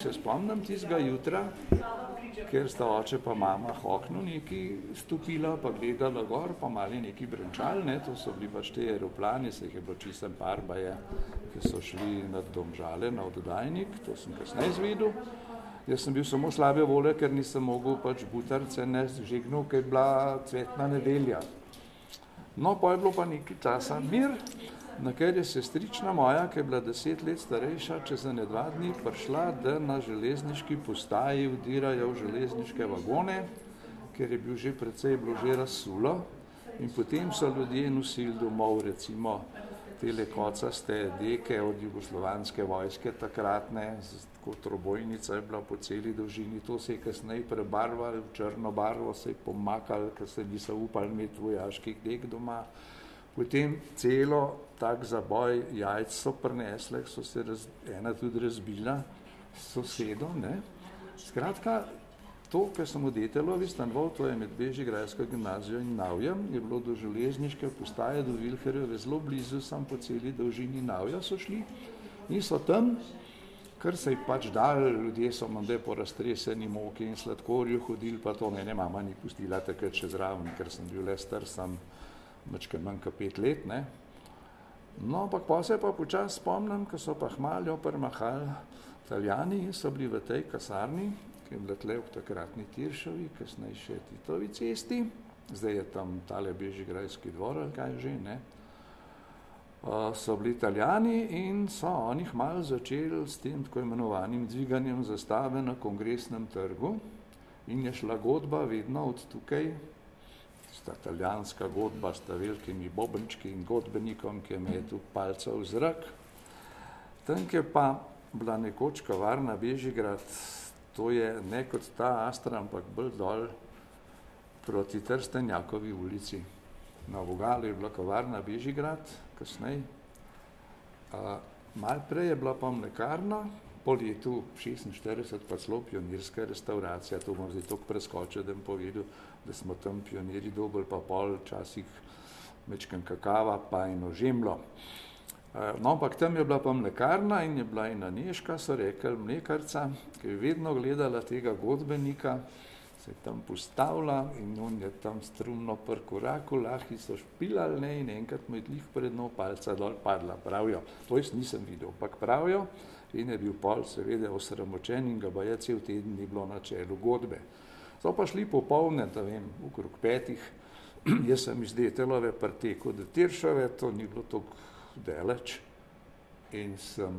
Se spomnim tistega jutra, ker sta oče pa mama k oknu nekaj stopila, pa gledala gor, pa mali nekaj brenčali, ne, to so bili pač te aeroplani, se jih je bilo čistem par baje, ki so šli nad Domžale, na oddajnik, to sem kasneje izvedel. Jaz sem bil samo slabe volje, ker nisem mogel pač butarce ne žegnil, ker je bila cvetna nedelja. No, pa je bilo pa nekaj časa mir, na ker je sestrična moja, ki je bila 10 let starejša, čez ene 2 dni prišla, da na železniški postaji vdirajo v železniške vagone, ker je bil že precej bilo že razsulo in potem so ljudje nosili domov, recimo tele kocaste deke od jugoslovanske vojske takratne, tako trobojnica je bila po celi dolžini, to se je kasneje prebarvali v črno barvo, se je pomakali, ker se niso upali imeti vojaških dek doma. Potem celo tak zaboj jajc so prinesle, so se ena tudi razbila s sosedom, ne. Skratka, to, kar sem v Detelovi stanoval, to je med Bežigrajsko gimnazijo in Navjem, je bilo do železniške postaje, do Vilharjeve zelo blizu, sam po celi dolžini Navja so šli in so tam, kar se je pač dal, ljudje so menda po raztreseni moki in sladkorju hodili, pa to mene mama ni pustila takrat še zraven, ker sem bil le star, sem mačkaj manj kot 5 let, ne. No, ampak pa se pa počas spomnim, ko so pa hmaljo prmahali Italijani in so bili v tej kasarni, ki je bila tle v takratni Tiršovi, kasneje še Titovi cesti, zdaj je tam tale Bežigrajski dvor, ali kaj že, ne. So bili Italijani in so oni hmalo začeli s tem tako imenovanim dviganjem zastave na Kongresnem trgu in je šla godba vedno od tukaj, sta italijanska godba, sta velikimi bobenčki in godbenikom, ki je metil palca v zrak. Tam je pa bila nekoč kavarna Bežigrad, to je ne kot ta Astra, ampak bolj dol proti Trstenjakovi ulici. Na Vogalu je bila kavarna Bežigrad, kasneje. Malo prej je bila pa mlekarna, po letu 46 pa celo pionirska restauracija, to bom zdaj toliko preskočil, da bom povedal, da smo tam pionirji dobili pa pol časih mečken kakava pa eno žemlo. No, ampak tam je bila pa mlekarna in je bila ena Nežka, so rekli mlekarca, ki je vedno gledala tega godbenika, se je tam postavila in on je tam strumno pri koraku, lahko so špilali, ne, in enkrat mu je glih pred njo palca dol padla, pravijo. To jaz nisem videl, ampak pravijo, in je bil pol seveda osramočen in ga baje cel teden ni bilo na čelu godbe. So pa šli popoldne, da vem, okrog 5, jaz sem iz Detelove pritekel do Tiršove, to ni bilo toliko daleč in sem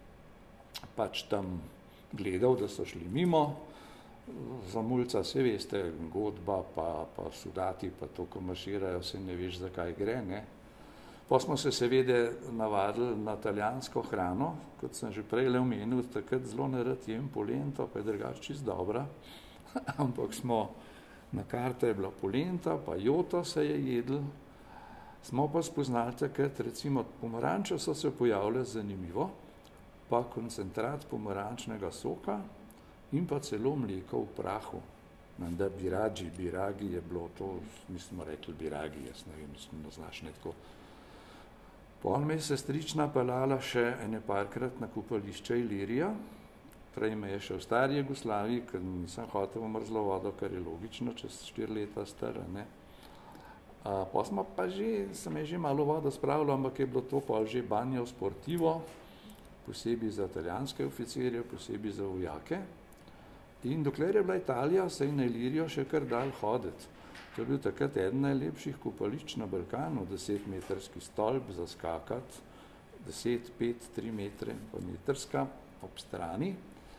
pač tam gledal, da so šli mimo, za mulca se veste, godba pa sudati, pa to, ko marširajo, se ne veš, zakaj gre, ne. Pa smo se seveda navadili na italijansko hrano, kot sem že prej le omenil, takrat zelo nerad jem polento, pa je drugače čisto dobra, ampak smo, na karta je bila polenta, pa joto se je jedl, smo pa spoznali takrat, recimo pomaranče so se pojavile zanimivo, pa koncentrat pomarančnega soka in pa celo mleko v prahu. Menda biragi je bilo to, mi smo rekli biragi, jaz ne vem, mislim, da znaš ne tako. Pol me je sestrična peljala še ene parkrat na kopališče Ilirija, prej me je še v stari Jugoslaviji, ker nisem hotel v mrzlo vodo, kar je logično, čez 4 leta stara, ne. Pa smo pa že, sem je že malo vodo spravil, ampak je bilo to pa že banjo sportivo, posebej za italijanske oficirje, posebej za vojake. In dokler je bila Italija, se je na Ilirijo še kar dal hoditi. To je bil takrat eden najlepših kopališč na Balkanu, 10-metrski stolp za skakati, 10, 5, 3 metre pa metrska ob strani.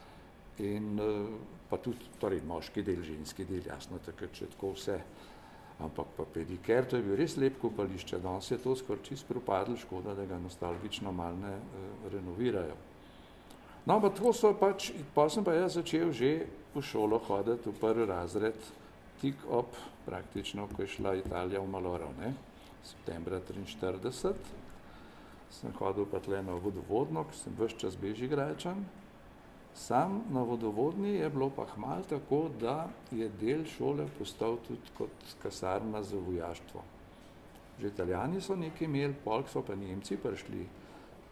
In pa tudi, torej moški del, ženski del, jasno, takrat še tako vse. Ampak pa pediker, to je bil res lep kopališče, danes je to skoraj čisto propadlo, škoda, da ga nostalgično malo ne renovirajo. No, pa tako so pač, pa sem pa jaz začel že v šolo hoditi v 1. razred, tik ob praktično, ko je šla Italija v Malorov, ne, septembra 43. Sem hodil pa tle na vodovodno, ker sem ves čas Bežigrajčan. Sam na vodovodni je bilo pa hmalo tako, da je del šole postal tudi kot kasarna za vojaštvo. Že Italijani so nekaj imeli, polk so pa Nemci prišli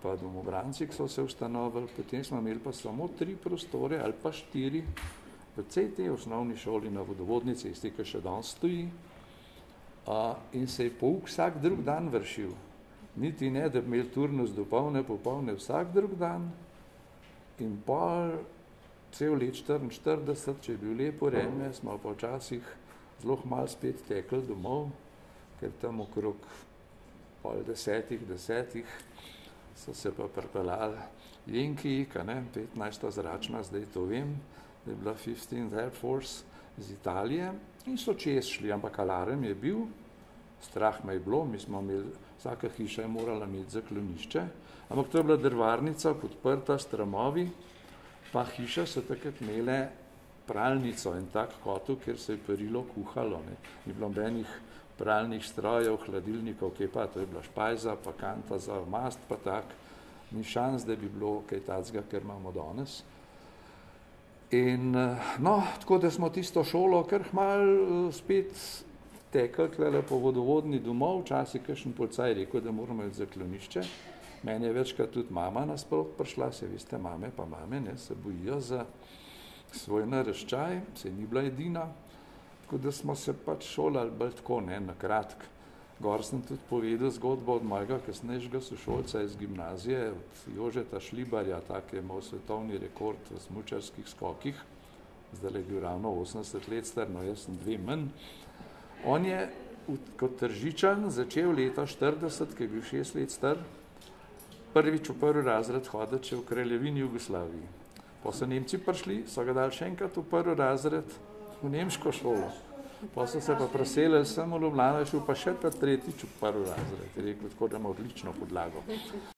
pa domobranci, ki so se ustanovili, potem smo imeli pa samo 3 prostore ali pa 4 v tej osnovni šoli na vodovodni cesti, ki še danes stoji. In se je pouk vsak drug dan vršil. Niti ne, da bi imeli turnus dopolne, popolne vsak drug dan. In pol cel let 44, če je bil lepo vreme, smo pa včasih zelo malo spet tekli domov, ker tam okrog pol 10 so se pa pripeljali Jenkiji, 15. zračna, zdaj to vem, da je bila 15th Air Force iz Italije in so čez šli, ampak alarm je bil, strah me je bilo, mi smo imeli, vsaka hiša je morala imeti zaklonišče, ampak to je bila drvarnica podprta s tramovi, pa hiša so takrat imele pralnico in tak kotel, kjer se je perilo kuhalo. Ni bilo nobenih pralnih strojev, hladilnikov, kaj pa, to je bila špajza, pa kanta za mast, pa tak, ni šans, da bi bilo kaj tacga, ker imamo danes. In no, tako da smo tisto šolo kar malo spet tekli tlele po vodovodni domov, včasih kakšen policaj rekel, da moramo imeti zaklonišče. Meni je večkrat tudi mama nasprot prišla, se veste, mame pa mame, se bojijo za svoj naraščaj, se ni bila edina, tako da smo se pač šolali bolj tako, na kratk. Gor sem tudi povedal zgodbo od mojega kasnejšega sošolca iz gimnazije, od Jožeta Šlibarja, tak je imel svetovni rekord v smučarskih skokih, zdaj je bil ravno 80 let star, no jaz sem 2 manj. On je kot Tržičan začel leta 40, ki je bil 6 let star, prvič v prvi razred hoditi v Kraljevini Jugoslaviji. Pa so Nemci prišli, so ga dali še enkrat v prvi razred v nemško šolo. Pa so se pa preselili sem v Ljubljano, šel pa še pa tretjič v prvi razred. Je rekel, tako da ima odlično podlago.